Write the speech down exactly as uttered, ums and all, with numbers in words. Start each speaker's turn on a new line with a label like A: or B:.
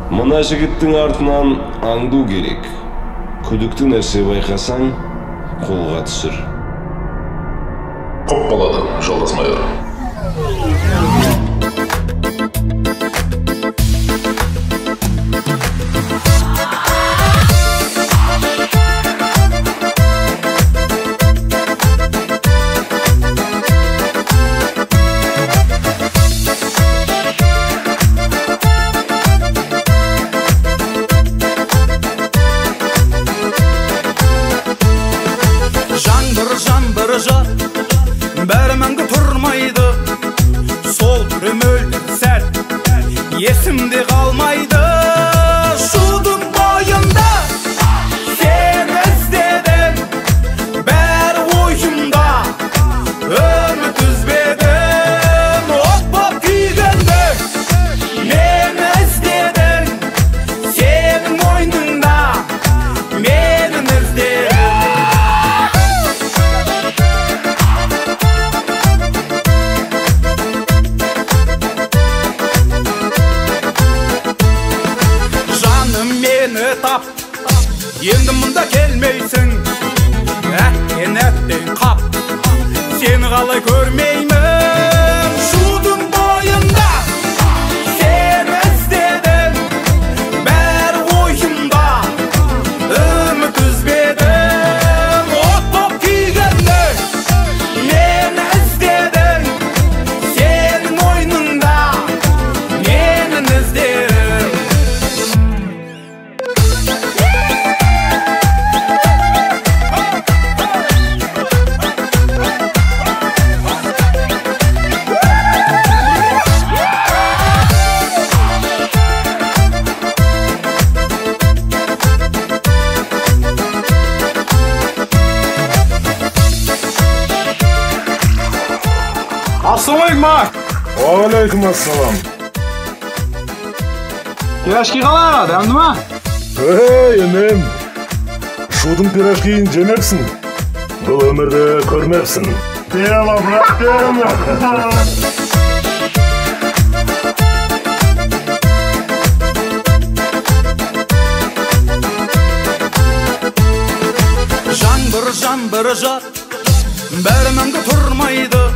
A: Мына жігіттің артынан аңду керек. Күдікті нәрсе байқасаң, қолға түсір.
B: Құп болады, жолдас майор.
C: Жаңбыр жар, бәрі мәңгі тұрмайды. Сол түрім өлді сәл, есімде қалмайды. Шудың бойында сен іздедім, бәрі ойымда үміт үзбедім. От боп күйгенде мен іздедім, сенің мойныңда менің іздедім. Мені тап, енді мұнда келмейсің. Әттен әттен қап, сені қалай көрмеймін. Шудың бойында сен іздедім, бәрі ойымда үміт үзбедім. От боп күйгенде мен іздедім, сенің мойныңда менің іздедім.
D: Ассалаумалейкум, ақ.
E: Алейкум ассалам.
D: Пирожки қалай, дәмді ма?
E: Эй, інем, шудың пирожкиін жемепсің, бұл өмірді көрмепсің. Дема, брат, дема.
C: Жаңбыр жаңбыр жар, бәрі мәңгі тұрмайды.